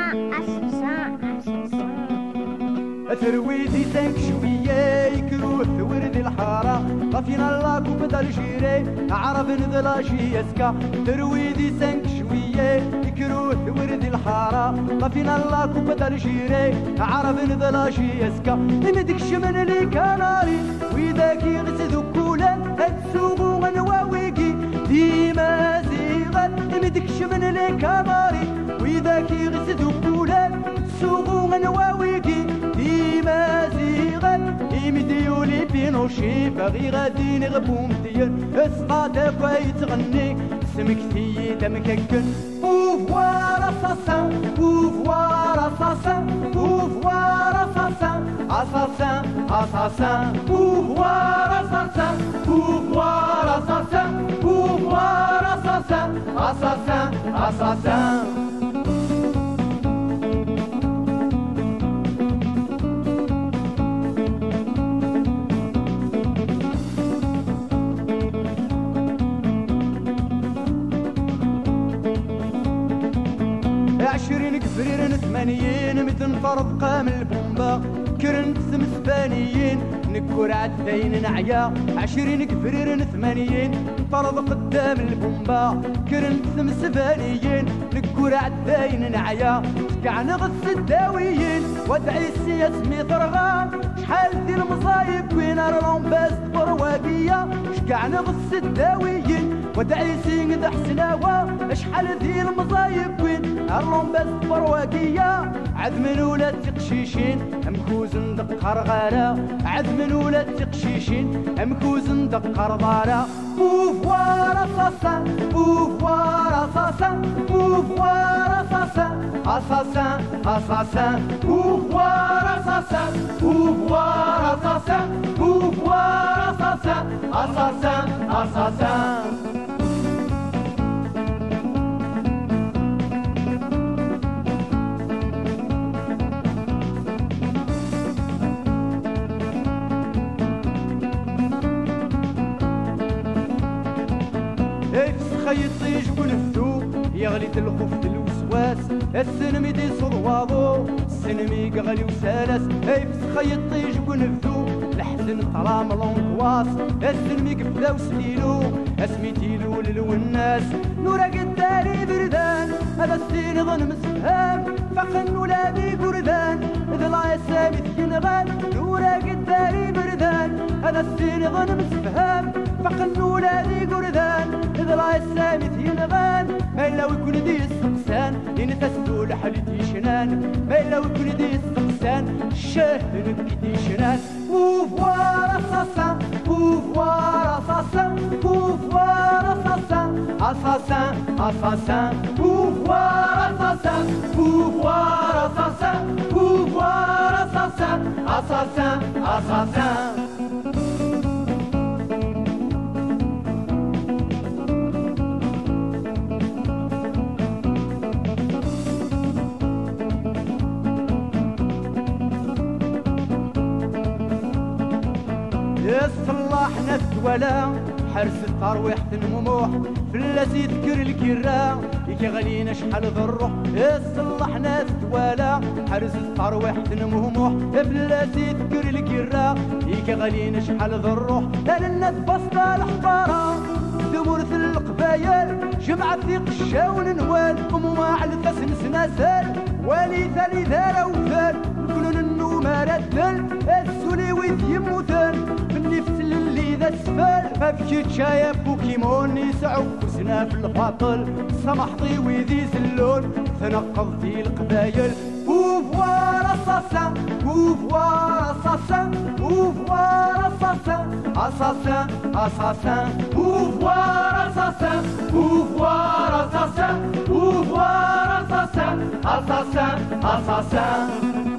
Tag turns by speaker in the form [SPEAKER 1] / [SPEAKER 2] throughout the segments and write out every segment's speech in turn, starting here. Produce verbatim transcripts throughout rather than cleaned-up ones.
[SPEAKER 1] ترويدي تنك شوية يكروح ورد الحارة طفينا اللاك وبدا الجيري عرب نذلاشي يسكا ترويدي تنك شوية يكروح ورد الحارة طفينا اللاك وبدا الجيري عرب نذلاشي يسكا مدكش من اللي كناري ويداك يغسدو كولا هتسوقو غنواويكي ديما زيغا مدكش من اللي كناري ويداك يغسدو كولا هتسوقو غنواويكي ديما زيغا يمديولي بينوشي باغي غادي نغبو مدير اسقاطا كوي تغني سمك في دمككن بوفوار اساسان بوفوار اساسان بوفوار اساسان اساسان اساسان بوفوار اساسان بوفوار اساسان بوفوار اساسان اساسان اساسان عشرين كبريرن ثمانيين متن فرض قام البومبا كرنت ثمثبانيين نكور عدين نعيا عشرين كبريرن ثمانيين فرض قدام البومبا كرنت ثمثبانيين نكور عدين نعيا كاع نغص الداويين ودعي السياس مي ضرغام شحال دي المصايب وين رلومباز برواقية كاع نغص الداويين ودعي سيد حسناوة شحال دي المصايب وين رلومباز برواقية عذمن ولا تقشيشين امكوز ندق غارة عذمن ولا تقشيشين امكوز ندق غارة بوفوار اساسان بوفوار اساسان بوفوار اساسان اساسان اساسان بوفوار اساسان بوفوار اساسان بوفوار اساسان اساسان اساسان خيطي جبن الثوب يغلي الخوف الوسواس السنمي دي صرواضو السنمي قغلي وسالس ايفس خيطي جبن الثوب لحسن طرام لونكواس السنمي قفلا وسليلو اسميتيلو للوناس نورا قداري بردان هذا السين ظن مسفهام فقن ولا بي قردان اذا لا يسامي ثينغان نورا قداري بردان هذا السين ظن مسفهام فقن ولا بي قردان إذا لا يسامي ثينغان ما إلا ويكون دي السقسان إن تسدو لحلتي شنان ما إلا ويكون دي السقسان الشاه نبكي شنان بوفوار اساسان بوفوار اساسان بوفوار اساسان اساسان اساسان بوفوار اساسان بوفوار اساسان بوفوار اساسان اساسان اساسان صلاحنا الدولا حرس الترويح المموح فلاسي يذكر الكرا يغلينا شحال ذروح صلحنا الدولا حرس الترويح المموح فلاسي يذكر الكرا يغلينا شحال ذروح لنا تبسطة الحضارة ثورث القبايل جمعة في قشاون نوال أموما على الفسن سناسال والي ثاني ذا وثال كلن النوم ردل السولي ويث يموتان مني فتل اللي ذا السفال ما بكيت شايف بوكيمون يسعو كسنا في الباطل سمحطي ويذي زلون تنقض في القبايل بوفوار اساسان بوفوار اساسان بوفوار اساسان اساسان اساسان بوفوار اساسان بوفوار اساسان بوفوار اساسان اساسان اساسان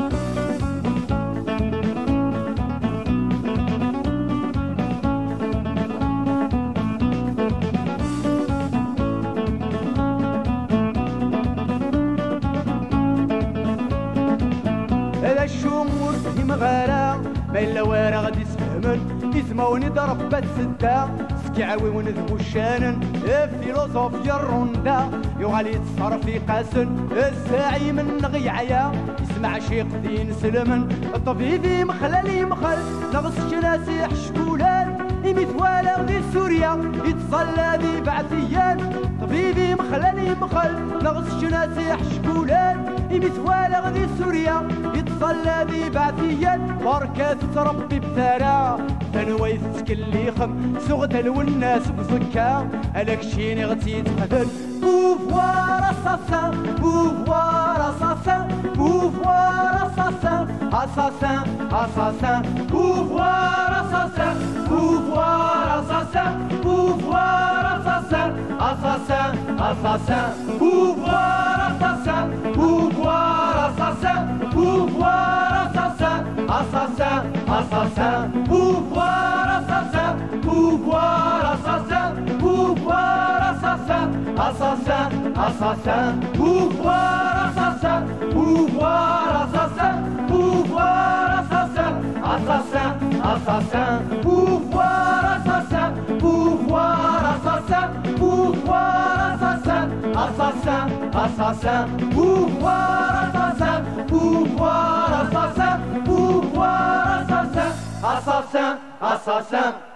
[SPEAKER 1] الشمور في مغارة ما إلا وارا غادي يسفهمن يسمعوني ضرب بات سدة يعوي ونذبو الشانن فيلوزوفيا الروندا يغالي تصرف في قاسن الساعي من غيعيا يسمع شي قدين سلمن الطبيبي مخلالي مخل نغص ناسي حشكولان يمثوالا غدي سوريا يتصلى ذي بعثيان طبيبي مخلالي مخل نغص ناسي حشكولان يمثوالا غدي سوريا يتصلى ذي بعثيان بركات تربي بثرى تنويث تكلي خم سغتل والناس بزكا الك شيني غتي تقتل بوفوار اساسان بوفوار اساسان بوفوار اساسان اساسان اساسان بوفوار اساسان بوفوار اساسان بوفوار اساسان اساسان اساسان بوفوار اساسان بوفوار اساسان بوفوار اساسان assassin, assassin, pouvoir assassin, pouvoir assassin, pouvoir assassin, assassin, assassin, pouvoir assassin, pouvoir assassin, pouvoir assassin, assassin, assassin, pouvoir assassin, pouvoir assassin, pouvoir assassin, assassin, assassin, pouvoir assassin, pouvoir assassin, pouvoir assassin, assassin, assassin.